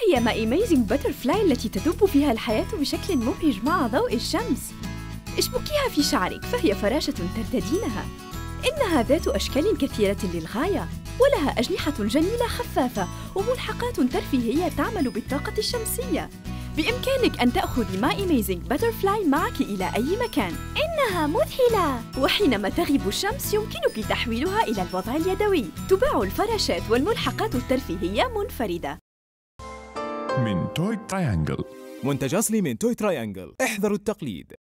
هي ما Amazing Butterfly التي تدب فيها الحياة بشكل مبهج مع ضوء الشمس. اشبكيها في شعرك فهي فراشة ترتدينها. إنها ذات أشكال كثيرة للغاية، ولها أجنحة جميلة خفافة وملحقات ترفيهية تعمل بالطاقة الشمسية. بإمكانك أن تأخذي ما Amazing Butterfly معك إلى أي مكان. إنها مذهلة، وحينما تغيب الشمس يمكنك تحويلها إلى الوضع اليدوي. تباع الفراشات والملحقات الترفيهية منفردة. من توي تراينجل. منتج أصلي من توي تراينجل، احذروا التقليد.